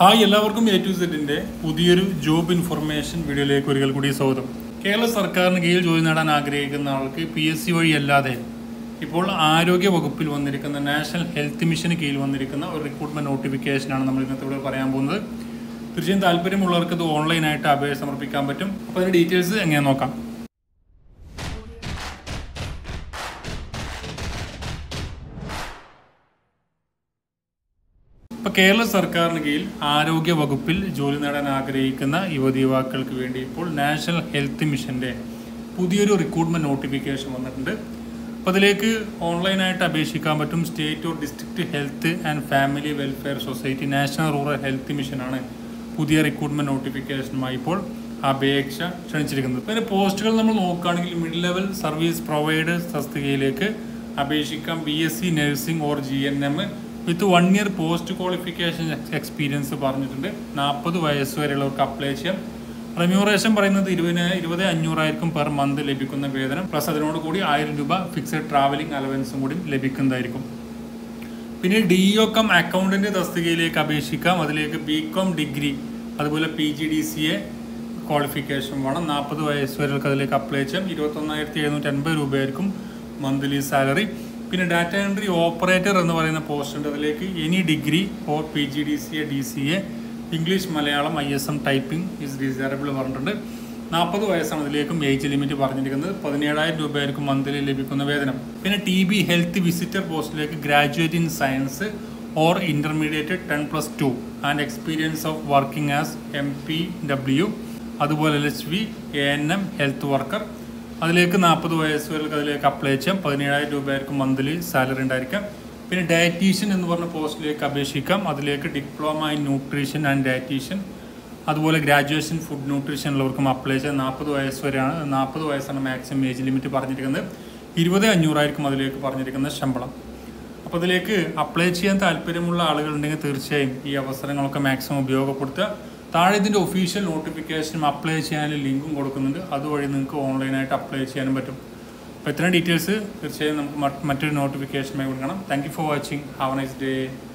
Hi എല്ലാവർക്കും A to സെറ്റിന്റെ പുതിയൊരു ജോബ് ഇൻഫർമേഷൻ വീഡിയോയിലേക്ക് ഒരിക്കൽ കൂടി സ്വാഗതം. കേരള സർക്കാരിന് കീഴിൽ ജോലി നേടാൻ ആഗ്രഹിക്കുന്ന ആൾക്ക് PSC വഴി അല്ലാതെ ഇപ്പോൾ ആരോഗ്യ വകുപ്പിൽ വന്നിരിക്കുന്ന നാഷണൽ ഹെൽത്ത് മിഷന് കീഴിൽ വന്നിരിക്കുന്ന ഒരു റിക്രൂട്ട്മെന്റ് നോട്ടിഫിക്കേഷനാണ് നമ്മൾ ഇന്നത്തെ ഇവിടെ പറയാൻ പോകുന്നത്. തീർച്ചയായും താല്പര്യമുള്ളവർക്ക് ഇത് ഓൺലൈനായിട്ട് അപേക്ഷ സമർപ്പിക്കാൻ പറ്റും. അപ്പോൾ അതിന്റെ ഡീറ്റെയിൽസ് എങ്ങനെ നോക്കാം. ഇപ്പോൾ കേരള സർക്കാരിന് കീഴിൽ ആരോഗ്യ വകുപ്പിൽ ജോലി നേടാൻ ആഗ്രഹിക്കുന്ന യുവതീവാക്കൾക്ക് വേണ്ടി ഇപ്പോൾ നാഷണൽ ഹെൽത്ത് മിഷൻ്റെ പുതിയൊരു റിക്രൂട്ട്മെന്റ് നോട്ടിഫിക്കേഷൻ വന്നിട്ടുണ്ട്. അപ്പോൾ അതിലേക്ക് ഓൺലൈനായിട്ട് അപേക്ഷിക്കാൻ പറ്റും. State or district health and family welfare society national rural health മിഷനാണ് പുതിയ റിക്രൂട്ട്മെന്റ് നോട്ടിഫിക്കേഷനുമായി ഇപ്പോൾ അപേക്ഷ ക്ഷണിച്ചിരിക്കുന്നത്. പിന്നെ പോസ്റ്റുകൾ നമ്മൾ നോക്കുകയാണെങ്കിൽ മിഡിൽ ലെവൽ സർവീസ് പ്രൊവൈഡേഴ്സ് തസ്തികയിലേക്ക് അപേക്ഷിക്കാം. BSc nursing or GNM with 1 year post qualification experience പറഞ്ഞിട്ടുണ്ട്. 40 വയസ്സ് വരെയുള്ളവർക്ക് അപ്ലൈ ചെയ്യാം. റെമ്യൂറേഷൻ പറയുന്നത് 20,500 പെർ മന്ത് ലഭിക്കുന്ന വേതനം പ്ലസ് അതിനോട് കൂടി 1000 രൂപ ഫിക്സഡ് ട്രാവലിംഗ് അലവൻസും കൂടി ലഭിക്കുന്നതായിരിക്കും. പിന്നെ DOCOM അക്കൗണ്ടന്റ് തസ്തികയിലേക്ക് അപേക്ഷിക്കാം. അതിലേക്ക് BCom ഡിഗ്രി അതുപോലെ PGDCA ക്വാളിഫിക്കേഷൻ വേണം. 40 വയസ്സ് വരെയുള്ളവർക്ക് അതിലേക്ക് അപ്ലൈ ചെയ്യാം. 21,750 രൂപയായിരിക്കും മന്ത്ലി സാലറി. പിന്നെ ഡാറ്റ എൻട്രി ഓപ്പറേറ്റർ എന്ന് പറയുന്ന പോസ്റ്റ് ഉണ്ട്. അതിലേക്ക് any degree or PGDCA DCA English Malayalam ISM typing is desirable പറഞ്ഞിട്ടുണ്ട്. 40 വയസ്സാണ് അതിലേക്കും ഏജ് ലിമിറ്റ് പറഞ്ഞിരിക്കുന്നത്. 17,000 രൂപയായിരിക്കും മന്ത്ലി ലഭിക്കുന്ന വേതനം. പിന്നെ TB ഹെൽത്ത് വിസിറ്റർ പോസ്റ്റിലേക്ക് graduate in science or intermediate 10+2 and experience of working as MPW അതുപോലെ LHV ANM ഹെൽത്ത് വർക്കർ അതിലേക്ക് 40 വയസ്സ് വരെ അതിലേക്ക് അപ്ലൈ ചെയ്യാം. 17,000 രൂപയായിരിക്കും മന്ത്ലി സാലറി ഉണ്ടായിരിക്കാം. പിന്നെ ഡയറ്റീഷ്യൻ എന്ന് പറഞ്ഞ പോസ്റ്റിലേക്ക് അപേക്ഷിക്കാം. അതിലേക്ക് diploma in nutrition and dietician അതുപോലെ ഗ്രാജുവേഷൻ ഫുഡ് ന്യൂട്രീഷൻ ഉള്ളവർക്കും അപ്ലൈ ചെയ്യാം. 40 വയസ്സ് വരെയാണ്. 40 വയസ്സാണ് മാക്സിമം ഏജ് ലിമിറ്റ് പറഞ്ഞിരിക്കുന്നത്. 20,500 അതിലേക്ക് പറഞ്ഞിരിക്കുന്ന ശമ്പളം. അപ്പോൾ അതിലേക്ക് അപ്ലൈ ചെയ്യാൻ താല്പര്യമുള്ള ആളുകളുണ്ടെങ്കിൽ തീർച്ചയായും ഈ അവസരങ്ങളൊക്കെ മാക്സിമം ഉപയോഗപ്പെടുത്തുക. താഴെ ഇതിൻ്റെ ഒഫീഷ്യൽ നോട്ടിഫിക്കേഷനും അപ്ലൈ ചെയ്യാനും ലിങ്കും കൊടുക്കുന്നുണ്ട്. അതുവഴി നിങ്ങൾക്ക് ഓൺലൈനായിട്ട് അപ്ലൈ ചെയ്യാനും പറ്റും. അപ്പോൾ ഇത്രയും ഡീറ്റെയിൽസ് തീർച്ചയായും നമുക്ക് മറ്റൊരു നോട്ടിഫിക്കേഷനുമായി കൊടുക്കണം. Thank you for watching. Have a nice day.